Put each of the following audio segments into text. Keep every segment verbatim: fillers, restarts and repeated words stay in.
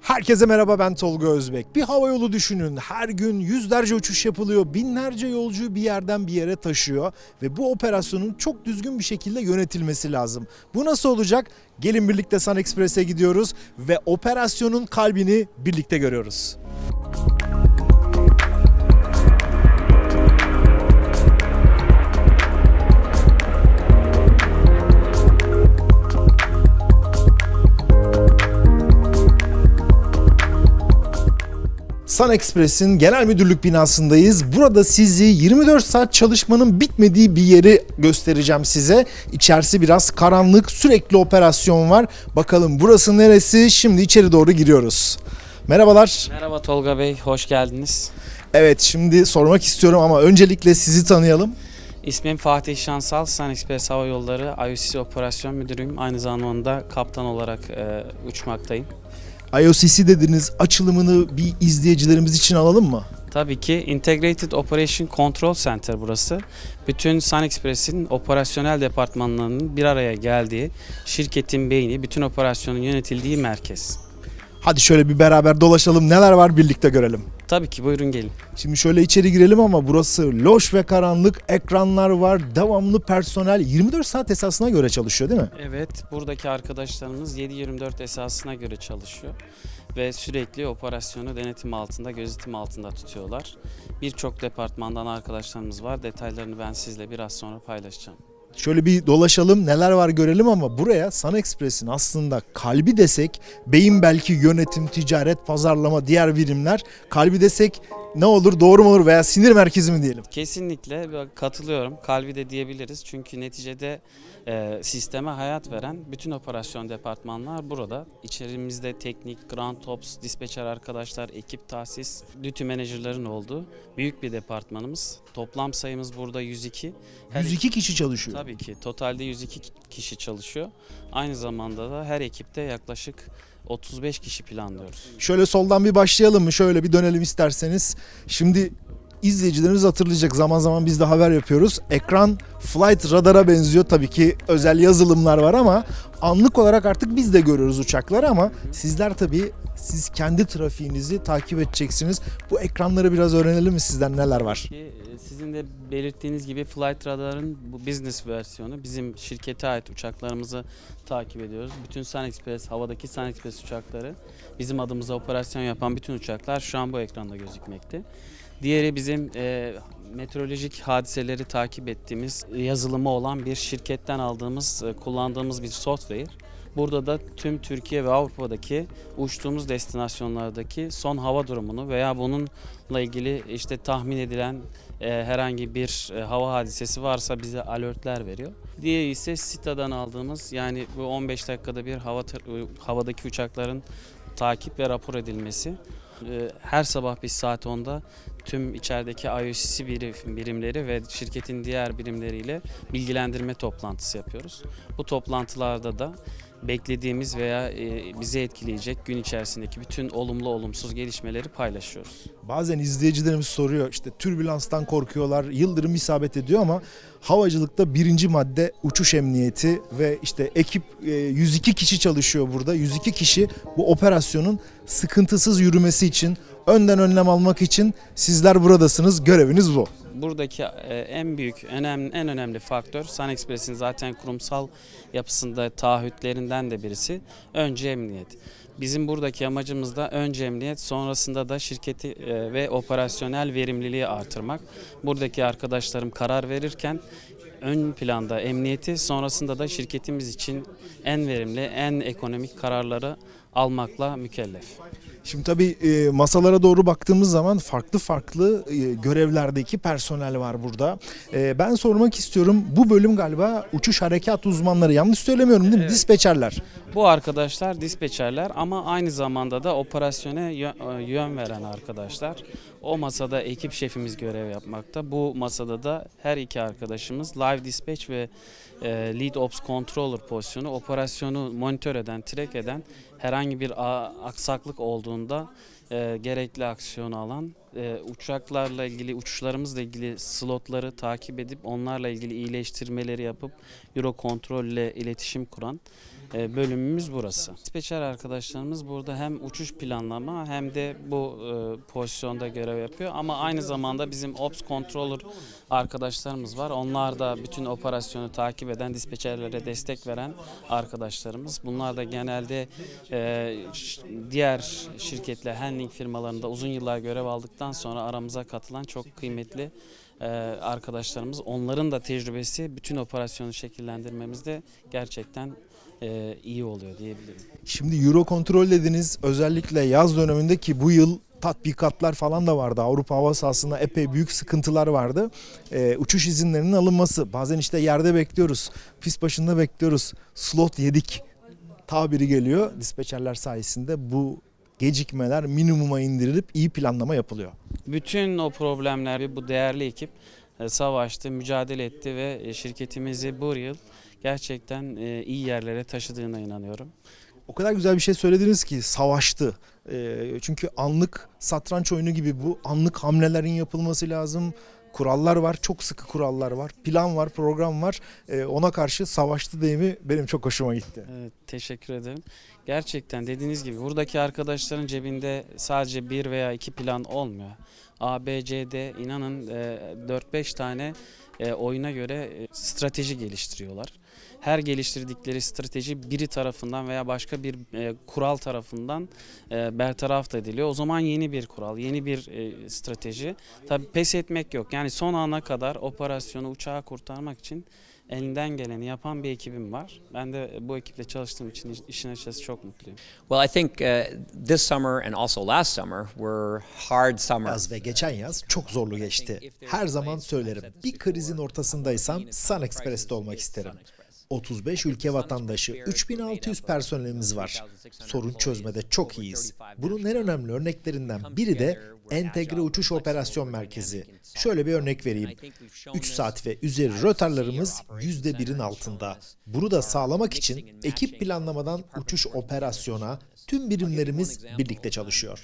Herkese merhaba, ben Tolga Özbek. Bir havayolu düşünün. Her gün yüzlerce uçuş yapılıyor. Binlerce yolcuyu bir yerden bir yere taşıyor. Ve bu operasyonun çok düzgün bir şekilde yönetilmesi lazım. Bu nasıl olacak? Gelin birlikte Sun Express'e gidiyoruz ve operasyonun kalbini birlikte görüyoruz. Sun Express'in genel müdürlük binasındayız. Burada sizi yirmi dört saat çalışmanın bitmediği bir yeri göstereceğim size. İçerisi biraz karanlık, sürekli operasyon var. Bakalım burası neresi? Şimdi içeri doğru giriyoruz. Merhabalar. Merhaba Tolga Bey, hoş geldiniz. Evet, şimdi sormak istiyorum ama öncelikle sizi tanıyalım. İsmim Fatih Şansal, Sun Express Hava Yolları I O C C Operasyon Müdürüyüm. Aynı zamanda kaptan olarak e, uçmaktayım. I O C C dediniz, açılımını bir izleyicilerimiz için alalım mı? Tabii ki Integrated Operation Control Center burası. Bütün Sun Express'in operasyonel departmanlarının bir araya geldiği, şirketin beyni, bütün operasyonun yönetildiği merkez. Hadi şöyle bir beraber dolaşalım, neler var birlikte görelim. Tabii ki, buyurun gelin. Şimdi şöyle içeri girelim ama burası loş ve karanlık, ekranlar var, devamlı personel yirmi dört saat esasına göre çalışıyor değil mi? Evet, buradaki arkadaşlarımız yedi yirmi dört esasına göre çalışıyor ve sürekli operasyonu denetim altında, gözetim altında tutuyorlar. Birçok departmandan arkadaşlarımız var. Detaylarını ben sizle biraz sonra paylaşacağım. Şöyle bir dolaşalım, neler var görelim ama buraya Sun Express'in aslında kalbi desek, beyin belki yönetim, ticaret, pazarlama, diğer birimler, kalbi desek ne olur, doğru mu olur veya sinir merkezi mi diyelim? Kesinlikle katılıyorum. Kalbi de diyebiliriz. Çünkü neticede e, sisteme hayat veren bütün operasyon departmanlar burada. İçerimizde teknik, ground ops, dispatcher arkadaşlar, ekip tahsis, duty manager'ların olduğu büyük bir departmanımız. Toplam sayımız burada yüz iki. Her yüz iki kişi çalışıyor. Tabii ki. Totalde yüz iki kişi çalışıyor. Aynı zamanda da her ekipte yaklaşık otuz beş kişi planlıyoruz. Şöyle soldan bir başlayalım mı? Şöyle bir dönelim isterseniz. Şimdi izleyicilerimiz hatırlayacak, zaman zaman biz de haber yapıyoruz. Ekran flight radara benziyor. Tabii ki özel yazılımlar var ama anlık olarak artık biz de görüyoruz uçakları ama sizler tabii siz kendi trafiğinizi takip edeceksiniz. Bu ekranları biraz öğrenelim mi sizden, neler var? Sizin de belirttiğiniz gibi Flight Radar'ın bu business versiyonu, bizim şirkete ait uçaklarımızı takip ediyoruz. Bütün Sun Express, havadaki Sun Express uçakları, bizim adımıza operasyon yapan bütün uçaklar şu an bu ekranda gözükmekte. Diğeri bizim e, meteorolojik hadiseleri takip ettiğimiz, yazılımı olan bir şirketten aldığımız, e, kullandığımız bir software. Burada da tüm Türkiye ve Avrupa'daki uçtuğumuz destinasyonlardaki son hava durumunu veya bununla ilgili işte tahmin edilen e, herhangi bir e, hava hadisesi varsa bize alertler veriyor. Diğeri ise S I T'den aldığımız, yani bu on beş dakikada bir hava havadaki uçakların takip ve rapor edilmesi. Her sabah biz saat onda tüm içerideki I O C C birimleri ve şirketin diğer birimleriyle bilgilendirme toplantısı yapıyoruz. Bu toplantılarda da beklediğimiz veya bizi etkileyecek gün içerisindeki bütün olumlu olumsuz gelişmeleri paylaşıyoruz. Bazen izleyicilerimiz soruyor, işte türbülanstan korkuyorlar, yıldırım isabet ediyor ama havacılıkta birinci madde uçuş emniyeti ve işte ekip yüz iki kişi çalışıyor burada. yüz iki kişi bu operasyonun sıkıntısız yürümesi için, önden önlem almak için sizler buradasınız. Göreviniz bu. Buradaki en büyük, önemli, en önemli faktör Sun Express'in zaten kurumsal yapısında taahhütlerinden de birisi önce emniyet. Bizim buradaki amacımız da önce emniyet, sonrasında da şirketi ve operasyonel verimliliği artırmak. Buradaki arkadaşlarım karar verirken ön planda emniyeti, sonrasında da şirketimiz için en verimli, en ekonomik kararları almakla mükellef. Şimdi tabii e, masalara doğru baktığımız zaman farklı farklı e, görevlerdeki personel var burada. E, ben sormak istiyorum, bu bölüm galiba uçuş harekat uzmanları, yanlış söylemiyorum değil mi? Evet. Dispatcherler. Bu arkadaşlar dispatcherler ama aynı zamanda da operasyona yön veren arkadaşlar. O masada ekip şefimiz görev yapmakta. Bu masada da her iki arkadaşımız live dispatch ve lead ops controller pozisyonu, operasyonu monitör eden, track eden, herhangi bir aksaklık olduğunda e, gerekli aksiyonu alan e, uçaklarla ilgili, uçuşlarımızla ilgili slotları takip edip onlarla ilgili iyileştirmeleri yapıp Eurocontrol ile iletişim kuran e, bölümümüz burası. Dispatcher arkadaşlarımız burada hem uçuş planlama hem de bu e, pozisyonda görev yapıyor ama aynı zamanda bizim Ops Controller arkadaşlarımız var. Onlar da bütün operasyonu takip eden, dispatcherlere destek veren arkadaşlarımız. Bunlar da genelde e, diğer şirketler, handling firmalarında uzun yıllar görev aldıktan sonra aramıza katılan çok kıymetli e, arkadaşlarımız. Onların da tecrübesi bütün operasyonu şekillendirmemizde gerçekten e, iyi oluyor diyebilirim. Şimdi Eurocontrol dediniz, özellikle yaz döneminde ki bu yıl tatbikatlar falan da vardı. Avrupa hava sahasında epey büyük sıkıntılar vardı. Ee, uçuş izinlerinin alınması. Bazen işte yerde bekliyoruz. Pist başında bekliyoruz. Slot yedik tabiri geliyor. Dispatcherler sayesinde bu gecikmeler minimuma indirilip iyi planlama yapılıyor. Bütün o problemler bu değerli ekip e, savaştı, mücadele etti ve e, şirketimizi bu yıl gerçekten e, iyi yerlere taşıdığına inanıyorum. O kadar güzel bir şey söylediniz ki savaştı. Ee, çünkü anlık satranç oyunu gibi bu anlık hamlelerin yapılması lazım. Kurallar var, çok sıkı kurallar var. Plan var, program var. Ee, ona karşı savaştı deyimi benim çok hoşuma gitti. Evet, teşekkür ederim. Gerçekten dediğiniz gibi buradaki arkadaşların cebinde sadece bir veya iki plan olmuyor. A, B, C, D inanın e, dört beş tane e, oyuna göre e, strateji geliştiriyorlar. Her geliştirdikleri strateji biri tarafından veya başka bir e, kural tarafından e, bertaraf ediliyor. O zaman yeni bir kural, yeni bir e, strateji. Tabii pes etmek yok. Yani son ana kadar operasyonu, uçağı kurtarmak için elinden geleni yapan bir ekibim var. Ben de bu ekiple çalıştığım için işin açıkçası çok mutluyum. Well, I think uh, this summer and also last summer were hard summers. Yaz ve geçen yaz çok zorlu geçti. Her zaman söylerim. Bir krizin ortasındaysam Sun Express'te olmak isterim. otuz beş ülke vatandaşı, üç bin altı yüz personelimiz var. Sorun çözmede çok iyiyiz. Bunun en önemli örneklerinden biri de Entegre Uçuş Operasyon Merkezi. Şöyle bir örnek vereyim. üç saat ve üzeri rötarlarımız yüzde birin altında. Bunu da sağlamak için ekip planlamadan uçuş operasyona tüm birimlerimiz birlikte çalışıyor.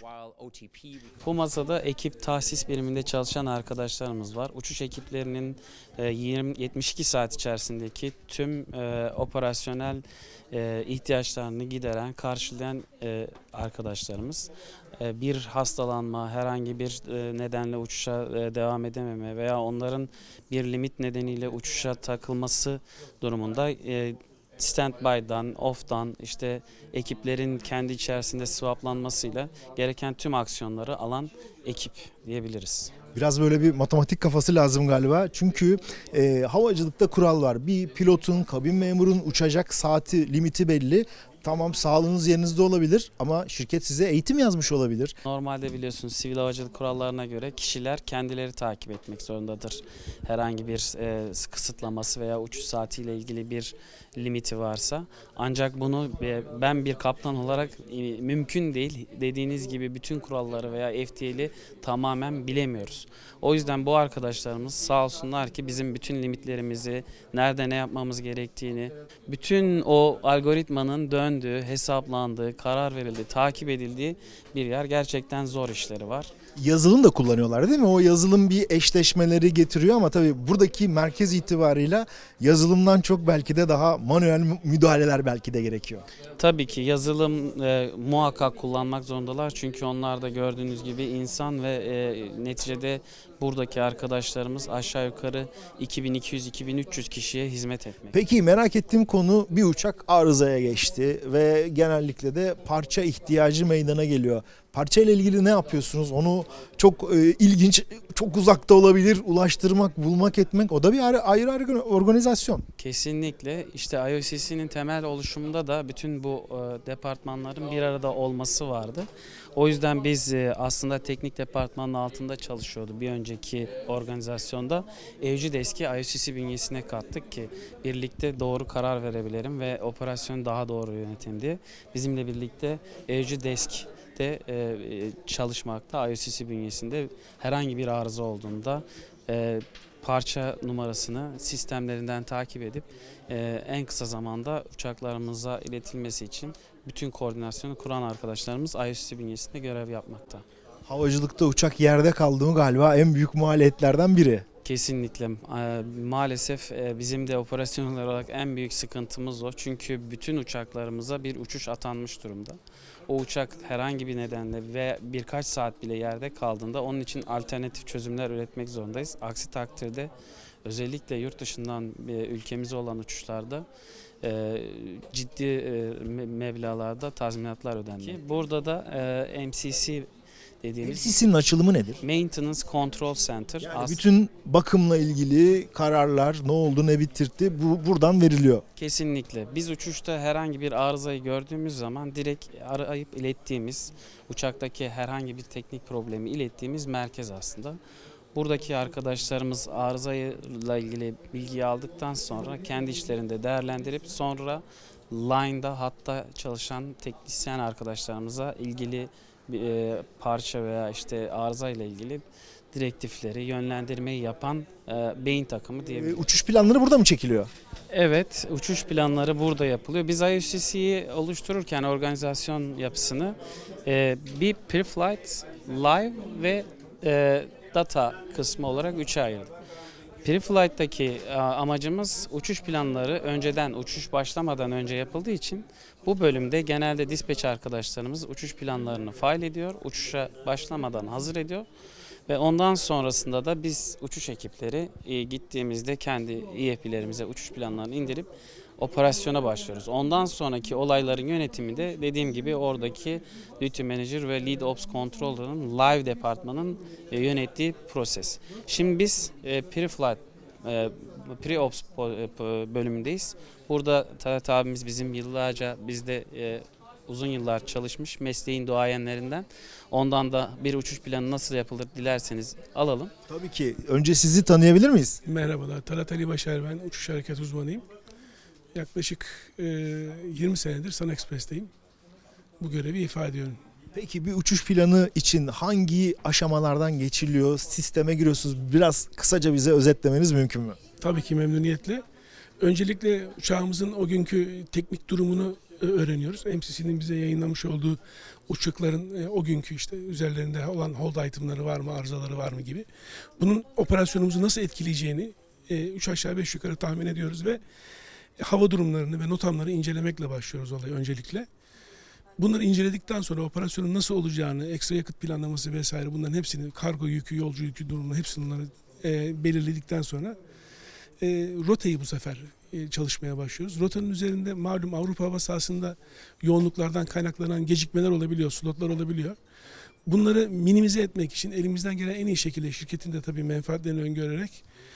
Bu masada ekip tahsis biriminde çalışan arkadaşlarımız var. Uçuş ekiplerinin yirmi yetmiş iki saat içerisindeki tüm e, operasyonel e, ihtiyaçlarını gideren, karşılayan e, arkadaşlarımız. E, bir hastalanma, herhangi bir e, nedenle uçuşa e, devam edememe veya onların bir limit nedeniyle uçuşa takılması durumunda e, standby'dan, off'tan işte ekiplerin kendi içerisinde swaplanmasıyla gereken tüm aksiyonları alan ekip diyebiliriz. Biraz böyle bir matematik kafası lazım galiba. Çünkü e, havacılıkta kural var. Bir pilotun, kabin memurun uçacak saati, limiti belli. Tamam, sağlığınız yerinizde olabilir ama şirket size eğitim yazmış olabilir. Normalde biliyorsunuz sivil havacılık kurallarına göre kişiler kendileri takip etmek zorundadır. Herhangi bir e, kısıtlaması veya uçuş saatiyle ilgili bir limiti varsa. Ancak bunu e, ben bir kaptan olarak e, mümkün değil. Dediğiniz gibi bütün kuralları veya F D A'li tamamen bilemiyoruz. O yüzden bu arkadaşlarımız sağ olsunlar ki bizim bütün limitlerimizi, nerede ne yapmamız gerektiğini, bütün o algoritmanın döndüğü, hesaplandığı, karar verildiği, takip edildiği bir yer. Gerçekten zor işleri var. Yazılım da kullanıyorlar değil mi? O yazılım bir eşleşmeleri getiriyor ama tabii buradaki merkez itibarıyla yazılımdan çok belki de daha manuel müdahaleler belki de gerekiyor. Tabii ki yazılım e, muhakkak kullanmak zorundalar. Çünkü onlar da gördüğünüz gibi insan ve e, neticede buradaki arkadaşlarımız aşağı yukarı iki bin iki yüz iki bin üç yüz kişiye hizmet etmek. Peki merak ettiğim konu, bir uçak arızaya geçti ve genellikle de parça ihtiyacı meydana geliyor. Parça ile ilgili ne yapıyorsunuz? Onu çok e, ilginç, çok uzakta olabilir. Ulaştırmak, bulmak, etmek, o da bir ayrı ayrı, ayrı organizasyon. Kesinlikle. İşte I O C C'nin temel oluşumunda da bütün bu e, departmanların bir arada olması vardı. O yüzden biz e, aslında teknik departmanın altında çalışıyordu bir önceki organizasyonda. Evci Desk'i I O C C bünyesine kattık ki birlikte doğru karar verebilirim ve operasyonu daha doğru yönetim diye. Bizimle birlikte Evci Desk de e, çalışmakta. I O C C bünyesinde herhangi bir arıza olduğunda e, parça numarasını sistemlerinden takip edip e, en kısa zamanda uçaklarımıza iletilmesi için bütün koordinasyonu kuran arkadaşlarımız I O C C bünyesinde görev yapmakta. Havacılıkta uçak yerde kaldı mı galiba en büyük maliyetlerden biri. Kesinlikle. Ee, Maalesef e, bizim de operasyon olarak en büyük sıkıntımız o. Çünkü bütün uçaklarımıza bir uçuş atanmış durumda. O uçak herhangi bir nedenle ve birkaç saat bile yerde kaldığında onun için alternatif çözümler üretmek zorundayız. Aksi takdirde özellikle yurt dışından e, ülkemize olan uçuşlarda e, ciddi e, meblalarda tazminatlar ödendi. Burada da e, M C C dediğimiz M C C'nin açılımı nedir? Maintenance Control Center. Yani As- bütün bakımla ilgili kararlar ne oldu ne bitirdi bu buradan veriliyor. Kesinlikle. Biz uçuşta herhangi bir arızayı gördüğümüz zaman direkt arayıp ilettiğimiz, uçaktaki herhangi bir teknik problemi ilettiğimiz merkez aslında. Buradaki arkadaşlarımız arızayla ilgili bilgiyi aldıktan sonra kendi işlerinde değerlendirip sonra line'da hatta çalışan teknisyen arkadaşlarımıza ilgili bir e, parça veya işte arıza ile ilgili direktifleri, yönlendirmeyi yapan e, beyin takımı Ee, diyebiliriz. uçuş planları burada mı çekiliyor? Evet, uçuş planları burada yapılıyor. Biz I U C C'yi oluştururken organizasyon yapısını e, bir pre-flight, live ve e, data kısmı olarak üçe ayırdık. Pre-flight'taki e, amacımız uçuş planları önceden, uçuş başlamadan önce yapıldığı için bu bölümde genelde dispatch arkadaşlarımız uçuş planlarını file ediyor, uçuşa başlamadan hazır ediyor. Ve ondan sonrasında da biz uçuş ekipleri e, gittiğimizde kendi E F B'lerimize uçuş planlarını indirip operasyona başlıyoruz. Ondan sonraki olayların yönetimi de dediğim gibi oradaki Duty Manager ve Lead Ops Controller'ın live departmanın e, yönettiği proses. Şimdi biz e, pre-flight, e, pre-ops bölümündeyiz. Burada Talat abimiz bizim yıllarca bizde e, uzun yıllar çalışmış mesleğin duayenlerinden. Ondan da bir uçuş planı nasıl yapılır dilerseniz alalım. Tabii ki. Önce sizi tanıyabilir miyiz? Merhabalar, Talat Ali Başar ben, uçuş hareket uzmanıyım. Yaklaşık e, yirmi senedir Sun Express'teyim. Bu görevi ifade ediyorum. Peki bir uçuş planı için hangi aşamalardan geçiliyor? Sisteme giriyorsunuz. Biraz kısaca bize özetlemeniz mümkün mü? Tabii ki memnuniyetle. Öncelikle uçağımızın o günkü teknik durumunu e, öğreniyoruz. M C C'nin bize yayınlamış olduğu uçakların e, o günkü işte üzerlerinde olan hold itemları var mı, arızaları var mı gibi. Bunun operasyonumuzu nasıl etkileyeceğini e, üç aşağı beş yukarı tahmin ediyoruz ve hava durumlarını ve notamları incelemekle başlıyoruz olaya öncelikle. Bunları inceledikten sonra operasyonun nasıl olacağını, ekstra yakıt planlaması vesaire bunların hepsini, kargo yükü, yolcu yükü durumunu hepsini bunları e, belirledikten sonra e, rotayı bu sefer e, çalışmaya başlıyoruz. Rotanın üzerinde malum Avrupa hava sahasında yoğunluklardan kaynaklanan gecikmeler olabiliyor, slotlar olabiliyor. Bunları minimize etmek için elimizden gelen en iyi şekilde şirketin de tabii menfaatlerini öngörerek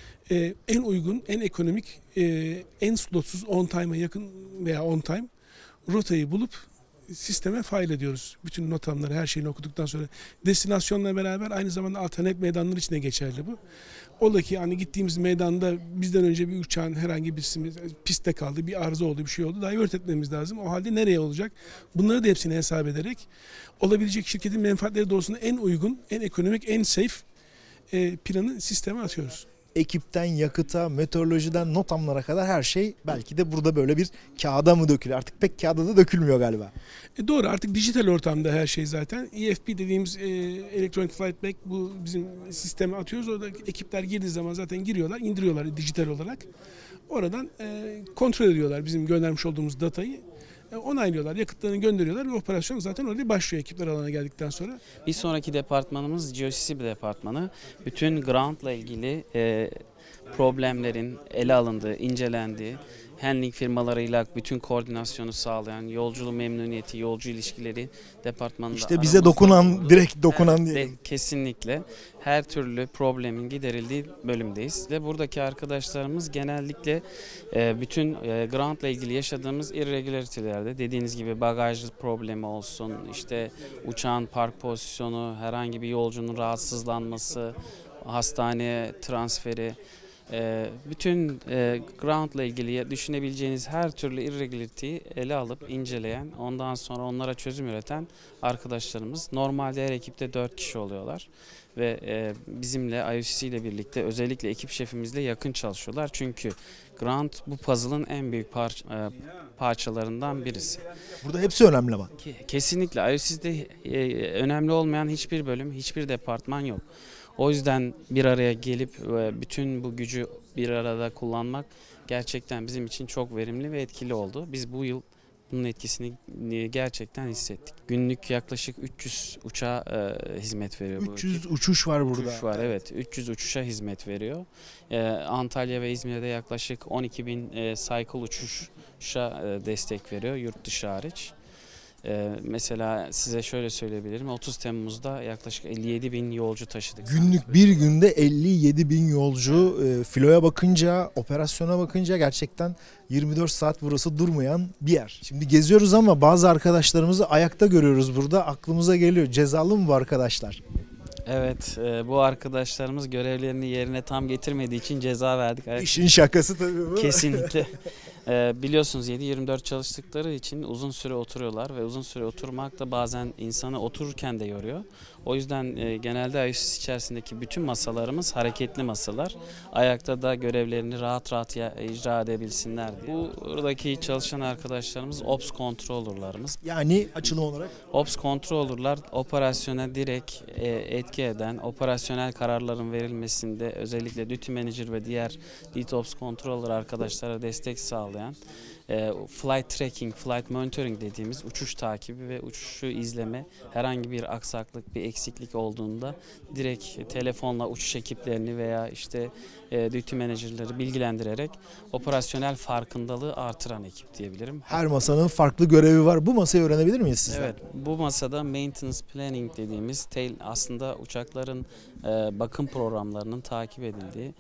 e, en uygun, en ekonomik, e, en slotsuz on time'a yakın veya on time rotayı bulup sisteme file ediyoruz. Bütün notamları, her şeyini okuduktan sonra destinasyonla beraber aynı zamanda alternatif meydanlar için de geçerli bu. Ola ki hani gittiğimiz meydanda bizden önce bir uçağın herhangi bir pistte kaldı, bir arıza oldu, bir şey oldu. Divert etmemiz lazım. O halde nereye olacak? Bunları da hepsini hesap ederek olabilecek şirketin menfaatleri doğrusunda en uygun, en ekonomik, en safe e, planı sisteme atıyoruz. Ekipten yakıta, meteorolojiden notamlara kadar her şey belki de burada böyle bir kağıda mı dökülüyor? Artık pek kağıda da dökülmüyor galiba. E doğru, artık dijital ortamda her şey zaten. E F B dediğimiz e, Electronic Flight Bag, bu bizim sisteme atıyoruz. Orada ekipler girdiği zaman zaten giriyorlar, indiriyorlar dijital olarak. Oradan e, kontrol ediyorlar bizim göndermiş olduğumuz datayı. E, onaylıyorlar, yakıtlarını gönderiyorlar ve operasyon zaten orada başlıyor ekipler alana geldikten sonra. Bir sonraki departmanımız G O C C departmanı. Bütün ground'la ilgili e, problemlerin ele alındığı, incelendiği, handling firmalarıyla bütün koordinasyonu sağlayan, yolculuğu memnuniyeti, yolcu ilişkileri departmanında İşte bize aramızda dokunan, bulundu. direkt dokunan Evet, diye. de- kesinlikle her türlü problemin giderildiği bölümdeyiz. Ve buradaki arkadaşlarımız genellikle e, bütün e, ground'la ilgili yaşadığımız irregularity'lerde, dediğiniz gibi bagaj problemi olsun, işte uçağın park pozisyonu, herhangi bir yolcunun rahatsızlanması, hastaneye transferi, E, bütün e, ground ile ilgili düşünebileceğiniz her türlü irregularity'yi ele alıp inceleyen, ondan sonra onlara çözüm üreten arkadaşlarımız. Normalde her ekipte dört kişi oluyorlar ve e, bizimle I O C C ile birlikte özellikle ekip şefimizle yakın çalışıyorlar. Çünkü ground bu puzzle'ın en büyük par- e, parçalarından birisi. Burada hepsi önemli ama. Ki- Kesinlikle I O C C'de e, önemli olmayan hiçbir bölüm, hiçbir departman yok. O yüzden bir araya gelip e, bütün bu gücü bir arada kullanmak gerçekten bizim için çok verimli ve etkili oldu. Biz bu yıl bunun etkisini e, gerçekten hissettik. Günlük yaklaşık üç yüz uçağa e, hizmet veriyor bu üç yüz ekip. uçuş var burada. Uçuş var, evet. üç yüz uçuşa hizmet veriyor. Ee, Antalya ve İzmir'de yaklaşık on iki bin e, cycle uçuşa e, destek veriyor, yurt dışı hariç. Ee, mesela size şöyle söyleyebilirim. otuz Temmuz'da yaklaşık elli yedi bin yolcu taşıdık. Günlük bir günde elli yedi bin yolcu. E, filoya bakınca, operasyona bakınca gerçekten yirmi dört saat burası durmayan bir yer. Şimdi geziyoruz ama bazı arkadaşlarımızı ayakta görüyoruz burada. Aklımıza geliyor. Cezalı mı bu arkadaşlar? Evet, e, bu arkadaşlarımız görevlerini yerine tam getirmediği için ceza verdik. Evet, İşin şakası tabii bu. kesinlikle. Ee, biliyorsunuz yedi yirmi dört çalıştıkları için uzun süre oturuyorlar ve uzun süre oturmak da bazen insanı otururken de yoruyor. O yüzden e, genelde I O C C içerisindeki bütün masalarımız hareketli masalar. Ayakta da görevlerini rahat rahat ya, icra edebilsinler diye. Buradaki çalışan arkadaşlarımız Ops Controller'larımız. Yani açılım olarak Ops Controller'lar operasyona direkt e, etki eden, operasyonel kararların verilmesinde özellikle Duty Manager ve diğer Lead Ops Controller arkadaşlara destek sağlayan, e, flight tracking, flight monitoring dediğimiz uçuş takibi ve uçuşu izleme, herhangi bir aksaklık, bir eksiklik olduğunda direkt telefonla uçuş ekiplerini veya işte e, Duty Manager'ları bilgilendirerek operasyonel farkındalığı artıran ekip diyebilirim. her masanın farklı görevi var. Bu masayı öğrenebilir miyiz sizden? Evet, bu masada maintenance planning dediğimiz tail, aslında uçakların e, bakım programlarının takip edildiği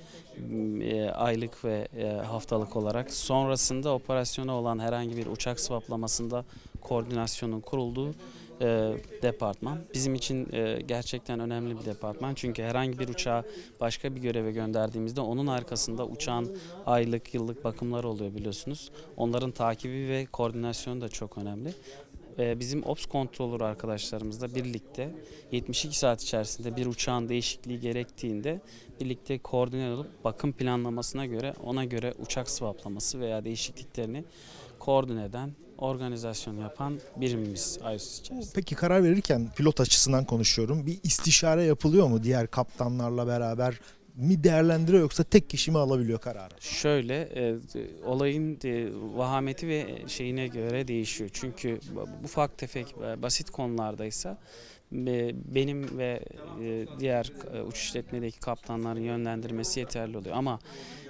e, aylık ve e, haftalık olarak, sonrasında operasyona olan herhangi bir uçak swaplamasında koordinasyonun kurulduğu e, departman. Bizim için e, gerçekten önemli bir departman. Çünkü herhangi bir uçağı başka bir göreve gönderdiğimizde onun arkasında uçağın aylık, yıllık bakımları oluyor biliyorsunuz. Onların takibi ve koordinasyonu da çok önemli. Bizim Ops Controller arkadaşlarımızla birlikte yetmiş iki saat içerisinde bir uçağın değişikliği gerektiğinde birlikte koordine olup bakım planlamasına göre, ona göre uçak swaplaması veya değişikliklerini koordine eden, organizasyon yapan birimimiz I O C C içerisinde. Peki karar verirken pilot açısından konuşuyorum. Bir istişare yapılıyor mu diğer kaptanlarla beraber? Mi değerlendiriyor yoksa tek kişi mi alabiliyor kararı? Şöyle, e, olayın e, vahameti ve şeyine göre değişiyor. Çünkü bu ufak tefek e, basit konulardaysa e, benim ve e, diğer e, uçuş işletmedeki kaptanların yönlendirmesi yeterli oluyor. Ama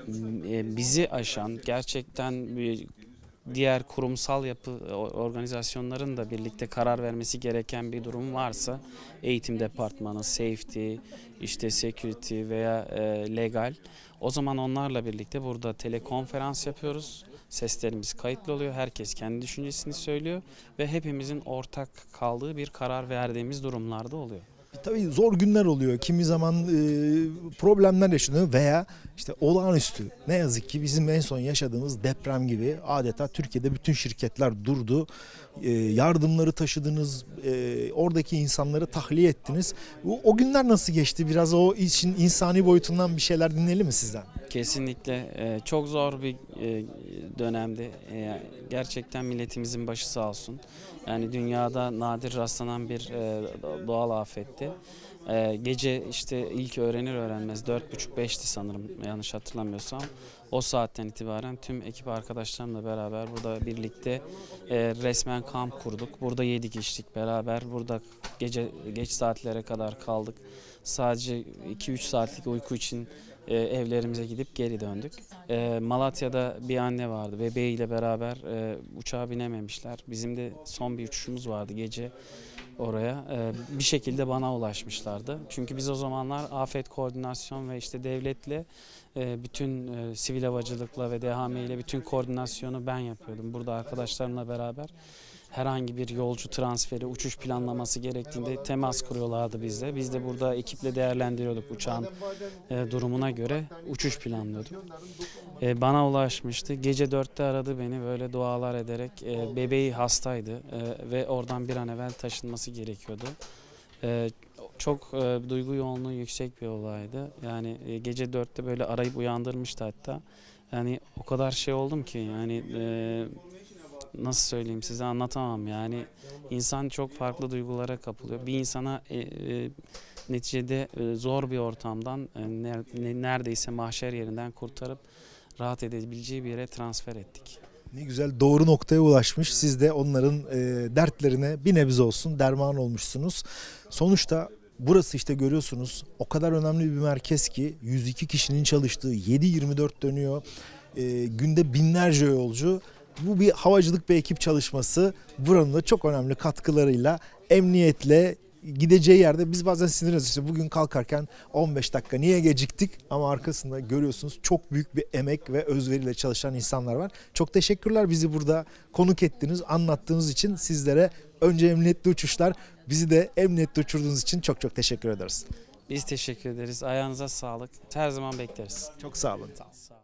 e, bizi aşan, gerçekten bir diğer kurumsal yapı organizasyonların da birlikte karar vermesi gereken bir durum varsa, eğitim departmanı, safety, işte security veya e, legal, o zaman onlarla birlikte burada telekonferans yapıyoruz. Seslerimiz kayıtlı oluyor. Herkes kendi düşüncesini söylüyor ve hepimizin ortak kaldığı bir karar verdiğimiz durumlarda oluyor. Tabii zor günler oluyor. Kimi zaman e, problemler yaşanıyor veya işte olağanüstü. Ne yazık ki bizim en son yaşadığımız deprem gibi adeta Türkiye'de bütün şirketler durdu. E, yardımları taşıdınız, e, oradaki insanları tahliye ettiniz. O, o günler nasıl geçti? Biraz o işin insani boyutundan bir şeyler dinleyelim mi sizden? Kesinlikle e, çok zor bir e, dönemdi. E, gerçekten milletimizin başı sağ olsun. Yani dünyada nadir rastlanan bir e, doğal afetti. E, gece işte ilk öğrenir öğrenmez dört buçuk beşti sanırım, yanlış hatırlamıyorsam. O saatten itibaren tüm ekip arkadaşlarımla beraber burada birlikte e, resmen kamp kurduk. Burada yedik içtik beraber. Burada gece geç saatlere kadar kaldık. Sadece iki üç saatlik uyku için e, evlerimize gidip geri döndük. E, Malatya'da bir anne vardı. Bebeğiyle beraber e, uçağa binememişler. Bizim de son bir uçuşumuz vardı gece oraya. E, bir şekilde bana ulaşmışlardı. Çünkü biz o zamanlar afet koordinasyon ve işte devletle e, bütün e, sivil havacılıkla ve D H M ile bütün koordinasyonu ben yapıyordum. Burada arkadaşlarımla beraber herhangi bir yolcu transferi, uçuş planlaması gerektiğinde temas kuruyorlardı bizle. Biz de burada ekiple değerlendiriyorduk uçağın e, durumuna göre uçuş planlıyorduk. E, bana ulaşmıştı. Gece dörtte aradı beni böyle dualar ederek. E, bebeği hastaydı e, ve oradan bir an evvel taşınması gerekiyordu. E, çok e, duygu yoğunluğu yüksek bir olaydı. Yani e, gece dörtte böyle arayıp uyandırmıştı hatta. Yani o kadar şey oldum ki yani e, nasıl söyleyeyim size anlatamam yani insan çok farklı duygulara kapılıyor. Bir insana e, e, neticede e, zor bir ortamdan e, ner- neredeyse mahşer yerinden kurtarıp rahat edebileceği bir yere transfer ettik. Ne güzel, doğru noktaya ulaşmış. Siz de onların e, dertlerine bir nebze olsun derman olmuşsunuz. Sonuçta burası işte görüyorsunuz o kadar önemli bir merkez ki yüz iki kişinin çalıştığı, yedi yirmi dört dönüyor. E, günde binlerce yolcu. Bu bir havacılık bir ekip çalışması. Buranın da çok önemli katkılarıyla emniyetle gideceği yerde biz bazen sinirleniyoruz. İşte bugün kalkarken on beş dakika niye geciktik, ama arkasında görüyorsunuz çok büyük bir emek ve özveriyle çalışan insanlar var. Çok teşekkürler bizi burada konuk ettiniz, anlattığınız için sizlere. Önce emniyetli uçuşlar, bizi de emniyetli uçurduğunuz için çok çok teşekkür ederiz. Biz teşekkür ederiz. Ayağınıza sağlık. Her zaman bekleriz. Çok sağ olun. Sağ olun.